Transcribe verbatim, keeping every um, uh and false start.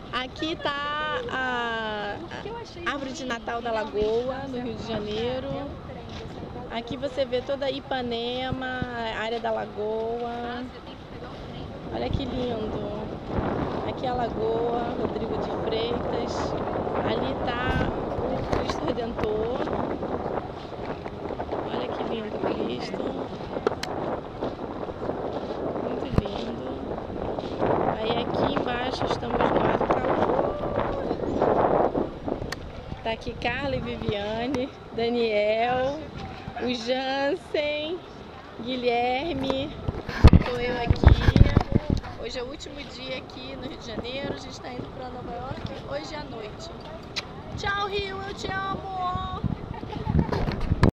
Aqui tá a árvore de Natal da Lagoa, no Rio de Janeiro. Aqui você vê toda a Ipanema, a área da Lagoa. Olha que lindo. Aqui é a Lagoa, Rodrigo de Freitas. Ali tá o Cristo Redentor. Olha que lindo o Cristo. Muito lindo. Aí aqui embaixo estamos no Arcalão. Tá aqui Carla e Viviane, Daniel, o Jansen, Guilherme, estou eu aqui. Hoje é o último dia aqui no Rio de Janeiro, a gente está indo para Nova York hoje à noite. Tchau, Rio, eu te amo!